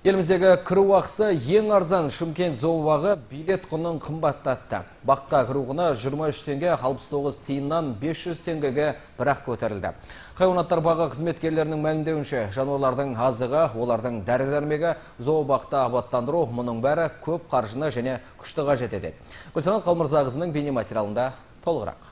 Еліміздегі кіру ақысы ең арзан Шымкент зообағы билет құнын қымбаттатты. Баққа кіру құны 23 теңге 69 тиыннан 500 теңгеге бірақ көтерілді. Хайуанаттар бағы қызметкерлерінің мәлімдеуінше, жануарлардың азығы, олардың дәрі-дәрмегі зообақта абаттандыру мұның бәрі көп қаржыны және күшті қажет етеді. Гүлсанат Қалмырзағызының бейнематериалында толығырақ.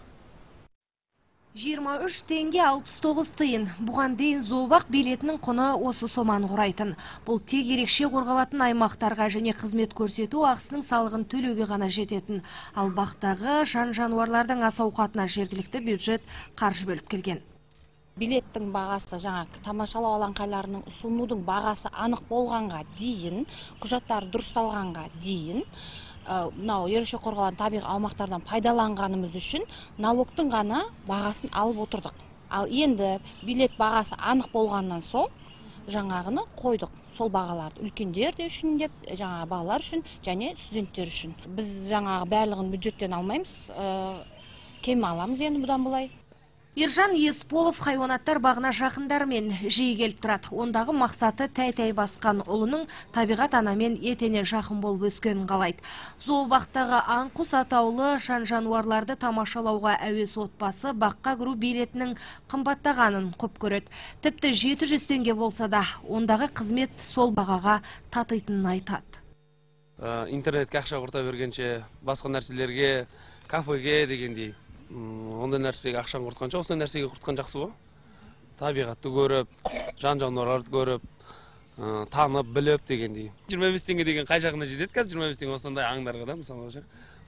23 теңге 69 тиын. Бұған дейін зообақ билетінің құны осы соманы құрайтын. Бұл тек ерекше қорғалатын аймақтарға және қызмет көрсету ақысының салығын төлеуге ғана жететін. Ал бақтағы жан-жануарлардың ас ауқатына жергілікті бюджет қаржы бөліп келген. Билеттің бағасы тамашалау алаңқайларының ұсынудың бағасы анық болғанға дейін, құжаттар дұрысталғанға дейін, мынау ерекше қорғалатын табиғи аумақтардан пайдаланғанымыз үшін налогтың ғана бағасын алып отырдық. Ал енді билет бағасы анық болғаннан соң жаңағыны қойдық. Сол бағаларды үлкендер де үшін деп, жаңағы балалар үшін және студенттер үшін. Біз жаңағы барлығын бюджеттен алмаймыз, кем аламыз енді бұдан былай. Ержан Есполов хайуанаттар бағына жақындармен жиі келіп тұрады. Ондағы мақсаты тәй-тәй басқан ұлының табиғат анамен етене жақын болып өскенін қалайды. Зообақтағы аңқұс атаулы жан-жануарларды тамашалауға әуес отбасы баққа кіру билетінің қымбаттағанын құп көреді. Тіпті 700 теңге болса да, ондағы қызмет сол бағаға татитынын айтады. Интернетке ақша құрта бергенше, басқа нәрселерге, кафеге дегендей. Ондай нәрсеге ақшан құртқанша, осындай нәрсеге құртқан жақсы ғой. Табиғатты көріп, жан-жануарларды көріп, танып, біліп дегендей. 25 теңге деген қай жағына жетеді қазір 25 теңге осындай аңдарға да, мысалы.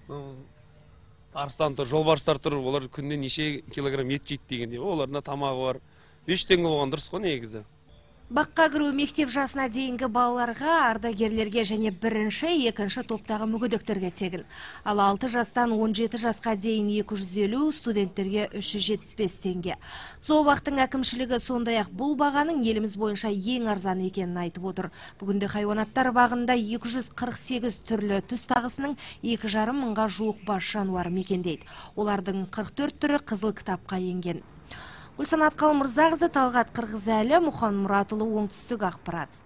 Арыстан тұр, жолбарыстар тұр, олар күнде неше килограмм ет жейді дегендей. Оларына тамағы бар. 5 теңге болған дұрыс қой негізі. Баққа кіру мектеп жасына дейінгі балаларға, ардагерлерге және бірінші, екінші топтағы мүгедектерге тегін. Ал 6 жастан 17 жасқа дейін 250, студенттерге 375 теңге. Зообақтың әкімшілігі сондай-ақ бұл бағаның еліміз бойынша ең арзан екенін айтып отыр. Бүгінде хайуанаттар бағында 248 түрлі түс тағысының 2,5 мыңға жуық бас жануары мекендейді. Олардың 44 түрі қызыл кітапқа енген. Гүлсанат Қалмырзағызы, Талғат Қырғызәлі, Мұхан Мұратұлы, Оңтүстік ақпарат.